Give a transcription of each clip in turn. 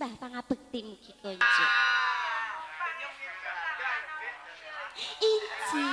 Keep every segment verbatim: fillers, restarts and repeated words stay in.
sembah pangabekti mugi konjuk. Iji.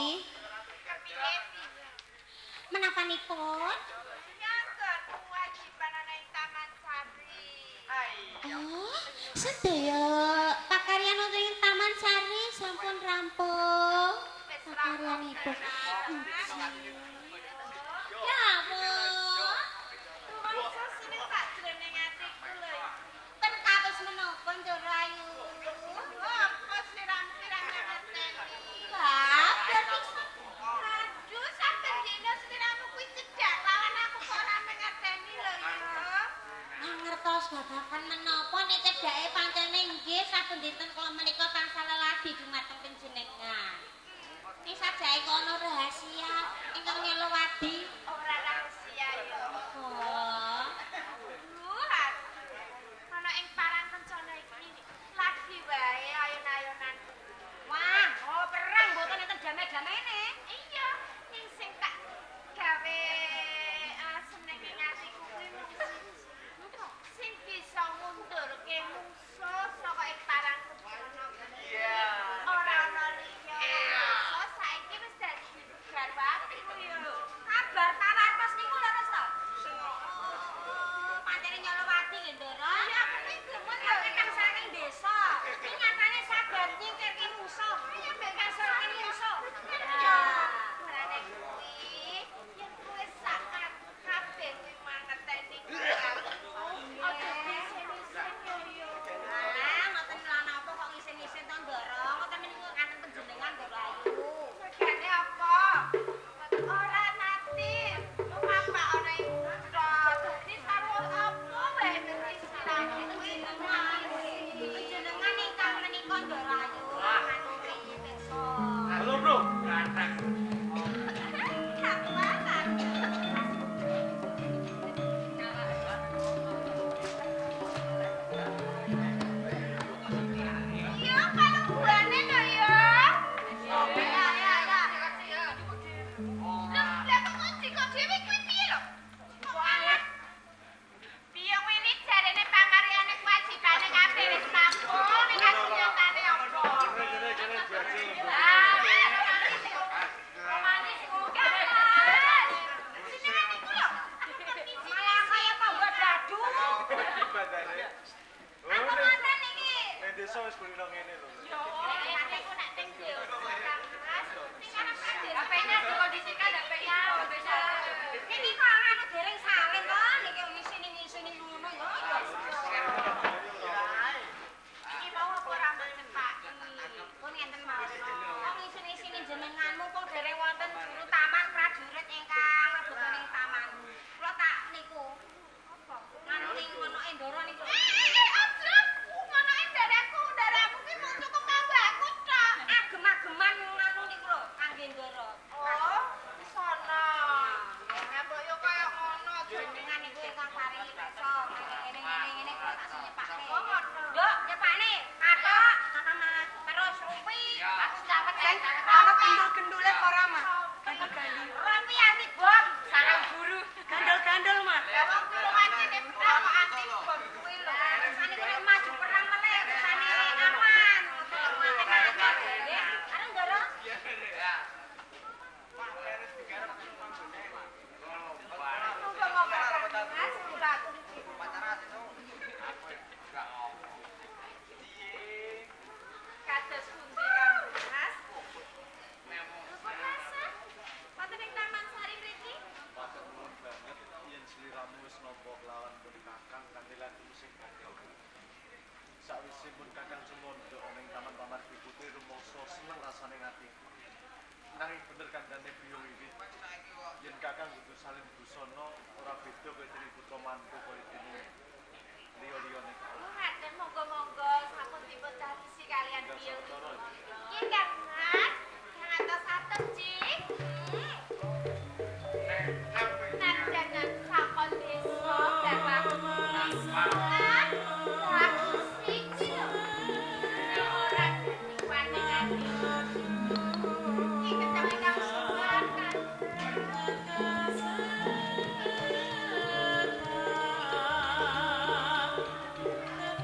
Menapanipun? Nyangket kewajiban ana ing Taman Sari. Oh, sedaya pakaryan wonten ing Taman Sari sampun rampung. Pakaryanipun. Iji. Ya ampun. Rumangsa sini sakjroning atiku lho. Ten kados menapa Ndoro Ayu? Apa siram-siram ngerteni? Lah, berarti Aduh, sampe dina sliramu kuwi cedhak lawan aku kok ora mengerteni lho ya. ngertos babagan menapa nek cedhake pancene nggih saben dinten kula menika tansah leladi dumateng panjenengan. Ning sajake kono rahasia ingkang nyelowadi Ora rahasia ya. oh. Aduh, ana ing parang kencana iki lagi wae ayon-ayonan. Wah, oh perang mboten enten damai-damaine. Iya, ning sing tak gawe uh, seneng ing atiku kuwi mung siji. Sing bisa ngundurke musuh saka ing parang kencana. Iya. Ora ana liya. Musuh saiki wis dadi garwaku ya. Kabar paratos niku leres to? Oh, pancene nyelowadi nggih, Ndoro. Iya, aku iki gemen ya. Aku kan saking desa. Iki nyatane saged nyingkirke musuh. Iya, mbek ngasorke musuh. Barane kuwi yen kowe sak kabeh kuwi mangerteni kuwi. Ojo disin-isin yo yo. Ah, ngoten lha napa kok ngisin-isin to, Ndoro? Ngoten menika kanten panjenengan, Ndoro Ayu. Regane apa? Ora nati. Apa ana ing kutha. Dadi karo apa wae mesti sirane kuwi Panjenengan ingkang menika, Ndoro Ayu. Ngaturi pirsa. Halo, Bro. Iya, kalau buane lho ya. Ya ya ya. Lah, lah kok ngerti kok dhewe kuwi piye lho? Kok aneh? Piye ngene jarene pangaryane kewajibane kabeh wis rampung, nek kasunyatane apa? Kene kene jajil. Ah, romanis muga. Sini niku lho. Malah kaya tombak dadu. Bandare. Aku ngoten iki. Nek desa wis kulino ngene lho. Yo, nek aku nak teng yo. Sing ana kadir. H P-nya dikondisikan H P-nya bisa. Niki kok anu dereng salin to, niki ngisini-ngisini ngono ya. Iki mau apa rambut cepak? Pun ngenten mawon. Kok ngisini-isini jenenganmu kok dereng wonten juru taman prajurit ingkang mlebet ning taman. Kula tak niku. Apa? Nganu ning ngono Endoro niku. Eh, aja. Ngono iki daraku, daramu ki mung cukup kanggo aku tok. Agem-ageman nganu niku lho, kangge Endoro. Oh, di sono. Ya mbok yo kaya ngono Jenengan niku ingkang paringi pirsa, ngene-ngene kula tak nyepake. Oh, ngono. Nduk, nyepakne. Katok, sama terus rupi. Aku dapat Sing ana gendul-gendule kok ora mah. Rupi anti bom, sarang guru. Gandul-gandul mah. Ya wong kuwi wajine kok anti bom kuwi lho. Rasane kaya maju perang meneh, rasane aman. Areng Ndoro? Kados pundi Kang Mas? Wonten ing Taman Sari mriki? Paten nuwun banget yen sliramu wis nampa kelawan pun Kakang kanthi lagu musik Kakang. Sawise pun Kakang sumondhok ning Taman Pamargi Putri rumangsa seneng rasane atiku. Nanging bener kandhane biyung iki. Yen Kakang kudu salin busana ora beda kaya dene putra mantu kaya dene liya-liyane. Oh, ngaten monggo-monggo sampun dipun tradisi kalian biyung. Nggih Kang Mas, yang atas-atas Cik. Najanan sakon desa bapak lagu siji lho. Ora dadi panengan. Iki ketemu Kang Sunan kan.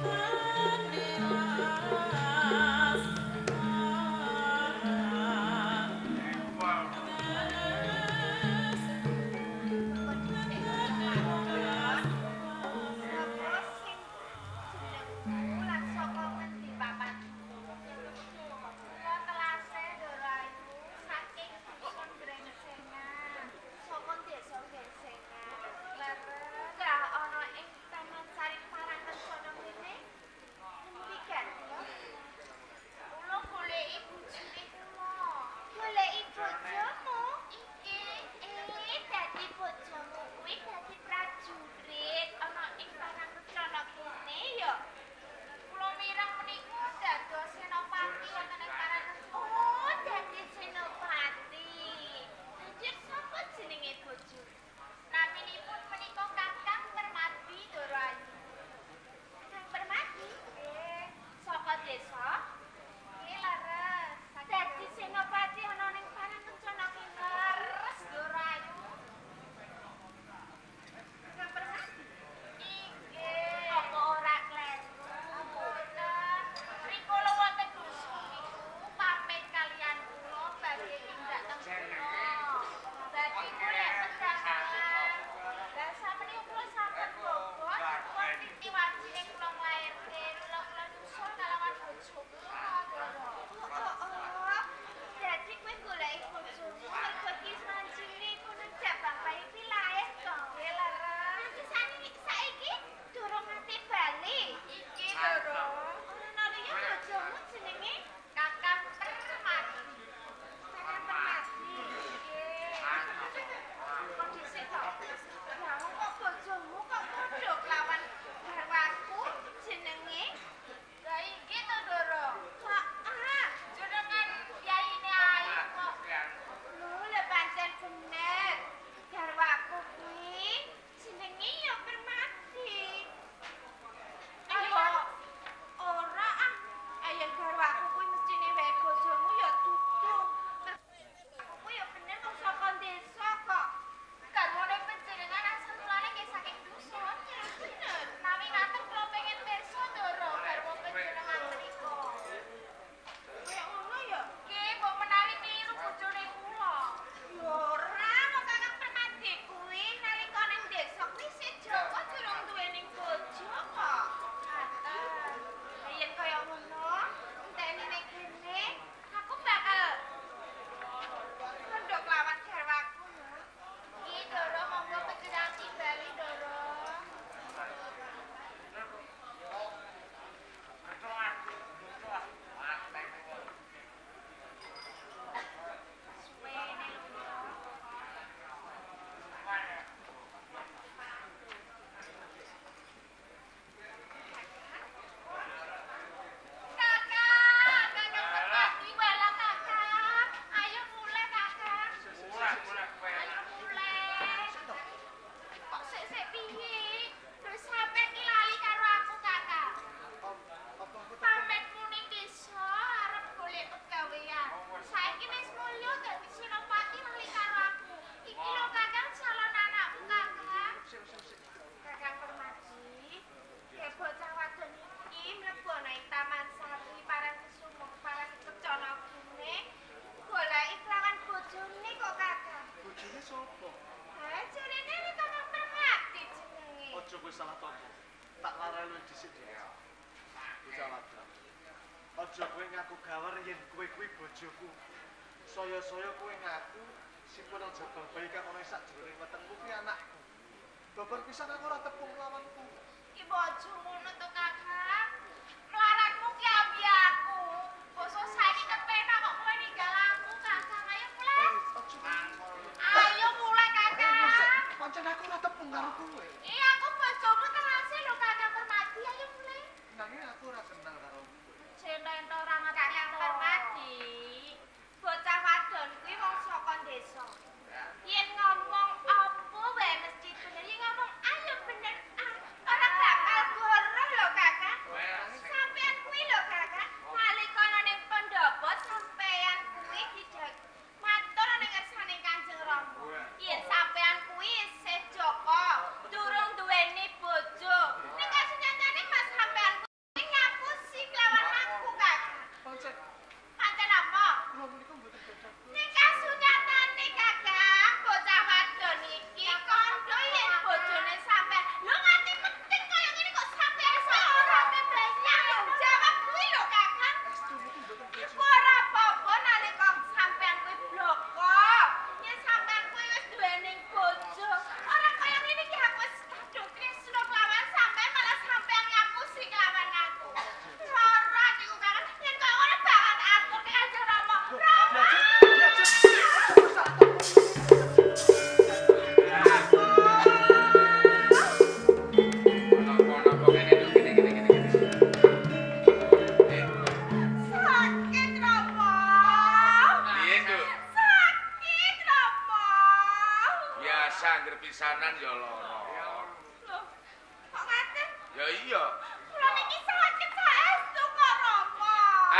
salah toko. Tak larai lu dhisik dhewe. Bocah wadon. Aja kowe ngaku gawer yen kowe kuwi bojoku. Saya-saya kowe ngaku sipun nang jabal bayi kang ana sak jroning wetengku kuwi anakku. Babar pisan aku ora tepung lawanku. Ki bojo ngono to, Kakak. Melaratmu ki abi aku. Basa saiki kepenak kok kowe ninggal aku, Kakak. Ayo mulai. Ayo mulai, Kakak. Pancen aku ora tepung karo kowe. Iya, aku bojomu terase lho, Kakak Permadi. Ayo mulai. Nanging aku ora kenal karo kowe. Jeneng to ora ngerti Kakak Permadi. Bocah wadon kuwi wong saka desa. Yen ngomong apa wae mesti bener. Yen ngomong ayo bener. Ah, ora bakal goroh lho, Kakak. Sampeyan kuwi lho, Kakak. Nalika ning pendopo sampeyan kuwi dijak matur ning ngersane Kanjeng Rama. Yen sampeyan kuwi isih Joko, durung duweni bojo. Ning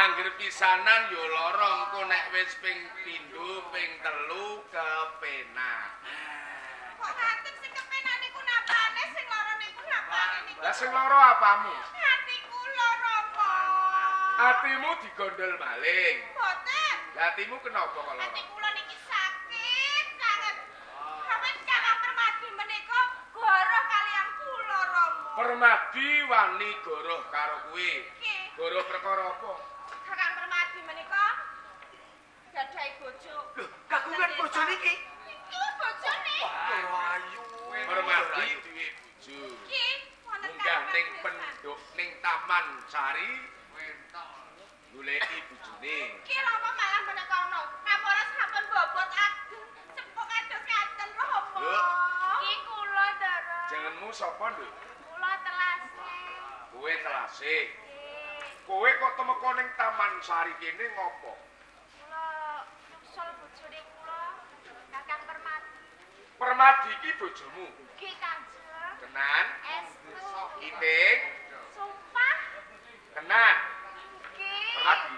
Angger pisanan yo lara engko nek wis ping pindho ping telu kepenak. Kok ngaten sing kepenak niku napane sing lara niku napane niku? Lah sing lara apamu? Hatiku lara apa? Atimu digondol maling. Boten. Lah atimu kenapa kok lara? Hati kula niki sakit sanget. Sampeyan Kakang Permadi menika goroh kalian kula Rama. Permadi wani goroh karo kuwi. Nggih. Goroh perkara apa? Kakang Permadi menika gadahi bojo. Lho, kagungan bojo niki. Iki bojone. Ayu. Permadi duwe bojo. Nggih, wonten Munggah Kakang ning Permadi. penduk ning Taman Sari goleki bojone. Iki Rama malah menika ono. Kapora sampun bobot ageng. Sepuk kados ngaten Rama. Lho. Iki kula Ndara. Jenengmu sapa, Nduk? Kula telase. Kowe telase. Nggih. Kowe kok temeka ning Taman Sari kene ngopo? Kula nyusul bojone kula Kakang Permadi. Permadi iki bojomu. Nggih Kanjeng. Tenan? Estu. Iting? Sumpah. Tenan? Nggih. Permadi?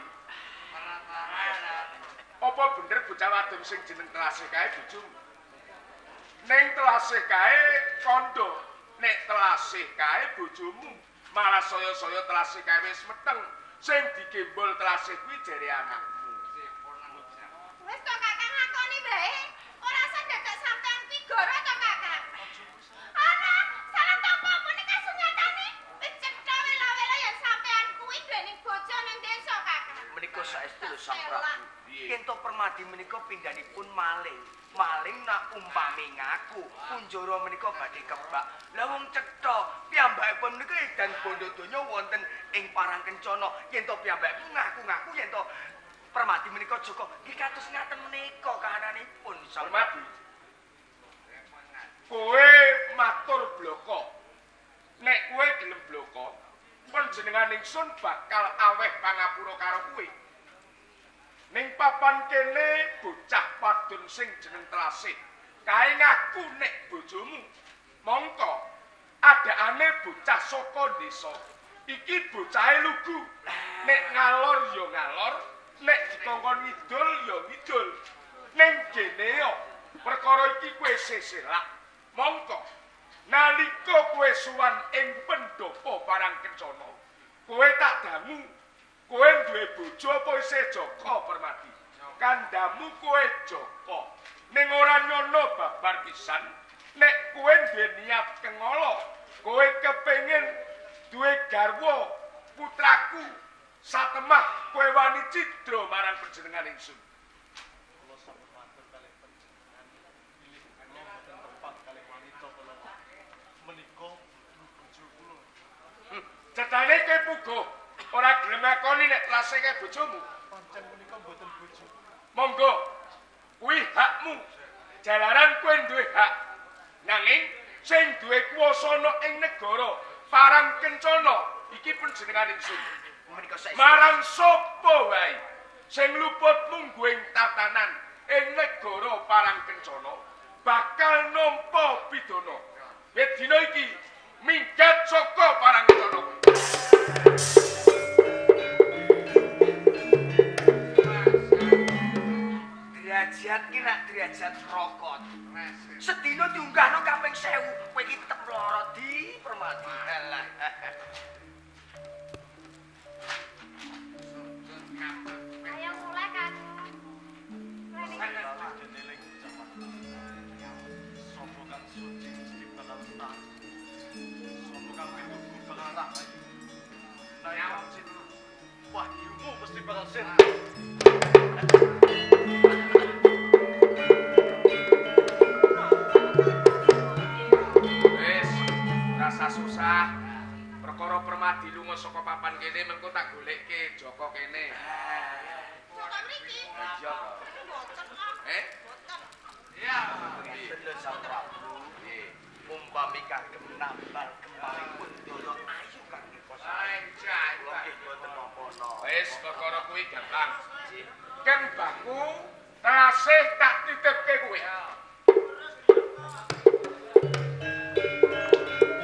Apa bener bocah wadon sing jeneng Telasih kae bojomu? Ning Telasih kae kandha, nek Telasih kae bojomu. Malah saya-saya Telasih kae wis meteng. Sing digembol Telasih kuwi jere anakmu. Wis to Kakang ngakoni bae. Ora usah dadak sampean ki goro to Kakang. Ana, salah topo menika sunyatane. Pecetha wela-wela yen sampean kuwi dening bojo ning desa Kakang. Menika saestu lho Sang Prabu. Piye? Kento Permadi menika pindhanipun maling. Maling nak umpami ngaku, kunjara menika badhe kebak. Lah wong cetha, piyambakipun menika edan bondo donya wonten ing Parang Kencana. Yen to piyambakipun ngaku-ngaku yen to Permadi menika Joko, nggih kados ngaten menika kahananipun Sang Permadi. Kowe matur bloko. Nek kowe gelem bloko, panjenengan ingsun bakal aweh pangapura karo kowe. Ning papan kene bocah wadon sing jeneng Telasih. Kae ngaku nek bojomu. Mongko adakane bocah saka desa. Iki bocahe lugu. Nek ngalor ya ngalor, nek dikongkon ngidul ya ngidul. Ning kene yo perkara iki kowe seselak. Mongko nalika kowe suwan ing pendopo Parang Kencana, kowe tak dangu. Kowe duwe bojo apa isih Joko Permadi? Kandamu kowe Joko. Ning ora nyono babar pisan, nek kowe duwe niat kengolo, kowe kepengin duwe garwa putraku satemah kowe wani cidra marang panjenengan ingsun. Kula sampun matur kalih panjenengan. Pilih kula mboten tepat kalih wanita kula. Menika bojo kula. Hmm, cetane kowe puguh. Ora gelem ngakoni nek Telasih kae bojomu. Pancen menika mboten bojo. Monggo, kuwi hakmu. Jalaran kowe duwe hak. Nanging sing duwe kuwasa ana ing negara Parang Kencana iki panjenengan ingsun. menika saestu. Marang sapa wae sing luput mungguing tatanan ing negara Parang Kencana bakal nampa pidana. Wit dina iki minggat saka Parang Kencana. Derajat ki nak derajat rokot. Sedina diunggahno kaping sewu, kowe iki tetep lara di Permadi. Alah. Ayo mulai Kakang. Mulai niki. Jeneling jaman. Sapa kang suci mesti bakal taat. Sapa kang pinuku bakal rahmat. Nek kang sin wahyumu mesti bakal sin. Wis, rasa susah. Perkara Permadi lunga saka papan kene mengko tak golekke Joko kene. Joko mriki. Iya to. Boten kok. Eh? Boten. Iya. Ngeten lho Sang Prabu. Umpami kagem nambal kempalipun daya ayu kangge kosa. Anjay. Kula nggih boten napa-napa. Wis perkara kuwi gampang. Ken baku Telasih tak titipke kowe.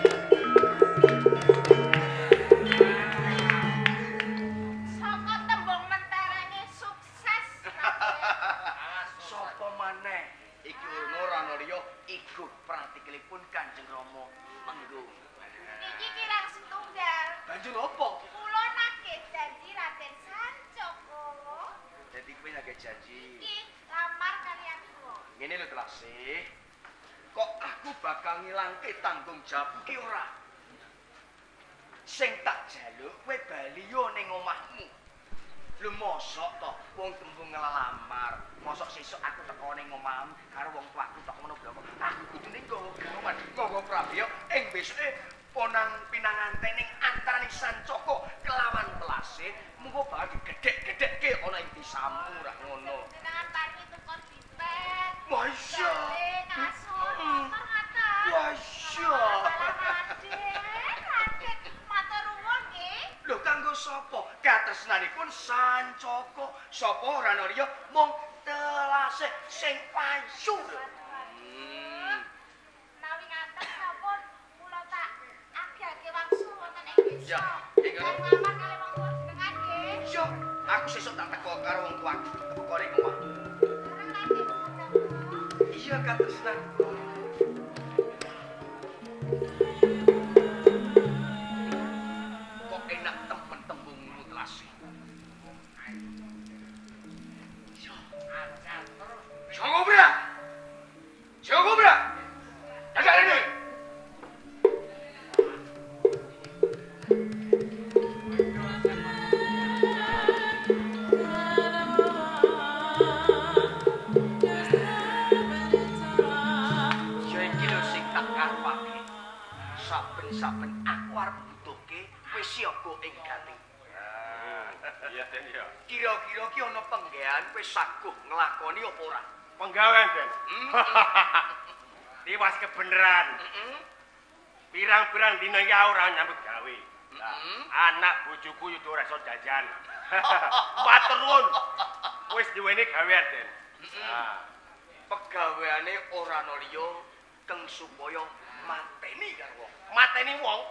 Saka tembung Banjur apa? Kula nagih janji Raden Sancoko. Dadi kowe nagih janji. Iki lamar kalian kula. Ngene lho Telasih. Kok aku bakal ngilangke tanggung jawab ki ora? Sing tak jaluk kowe bali yo ning omahmu. Lho mosok to wong tembung ngelamar, mosok sesuk aku teko ning omahmu karo wong tuaku tok ngono bloko. Aku kudune nggawa gawan, nggawa Prabiya ing besuke ponang pinanganten ning antaraning Sancoko kelawan Telasih, mengko bakal digedhek-gedhekke ana ing desamu ra ngono. Jenengan tani tukon dipet. Wah iya. Ngasor, Mm. motor ngata. Wah iya. Raden, Raden, matur nuwun nggih. Lho kanggo sapa? Katresnanipun Sancoko. Sapa ora ana liya mung Telasih sing payu. Hmm. Menawi ngaten sampun kula tak agake wangsul wonten ing desa. Ya, ing Dan ngono. nglamar kalih wong tuwa jenengan nggih. Iya, aku sesuk tak teko karo wong tuaku teko ning omah. Sareng Raden Sancoko. Iya katresnan. Kok enak temen tembungmu Telasih. Jangan bra. Jangan bra. Jaga ini. Ya iki lho sing tak karepake. Saben-saben aku arep butuhke wis siapa ing gati. Iya Den ya. Kira-kira ki ana penggawean wis saguh nglakoni apa ora? Penggawean Den. Hmm? Tiwas kebeneran. Heeh. Pirang-pirang dina iki ora nyambut gawe. Lah, Mm-mm. anak bojoku yo ora iso jajan. Matur nuwun. Wis diweni gawean Den. Nah, Pegaweane ora ana liya keng supaya mateni karo wong. mateni wong.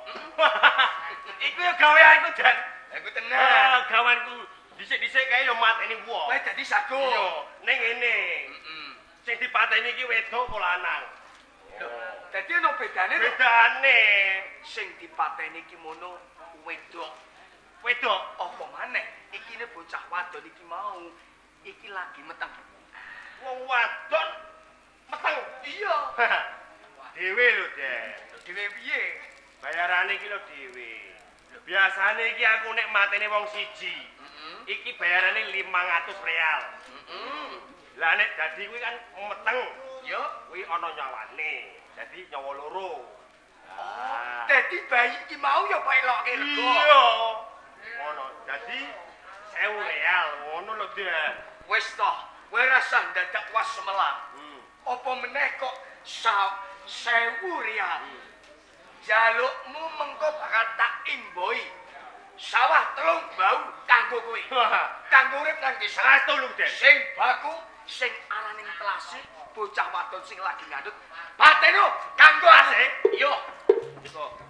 Iku yo gaweanku Den. Aku Nah, tenan. gawanku dhisik-dhisik kae yo mateni wong. Kowe dadi saguh. Iya, ning ngene. Heeh. Sing dipateni iki wedok apa lanang? Lho, dadi ana bedane to? Bedane Sing dipateni ki mono wedok. wedok. Apa maneh iki ne bocah wadon iki mau iki lagi meteng. Wong wadon meteng. Iya. Dewe lho, Den. Dhewe piye? Bayarane iki lho dhewe. Lho biasane iki aku nek mateni wong siji, Heeh. iki bayarane limang atus real. Heeh. Lah nek dadi kuwi kan meteng, Yo. kuwi ana nyawane. Dadi nyawa loro. Ah. Dadi bayi iki mau ya kok eloke rego. Iya. Ngono. Dadi sewu real ngono lho, Den. Wis toh, kowe rasah dadak was semelang. Hmm. Apa meneh kok sa sewu rial. Jalukmu mengko bakal tak imboi. Sawah telung bau kanggo kowe. Kanggo urip nang desa. Sastu lho, Den. Sing baku, sing araning Telasih, bocah wadon sing lagi ngandut. Pateno kanggo Telasih? Yo. Iku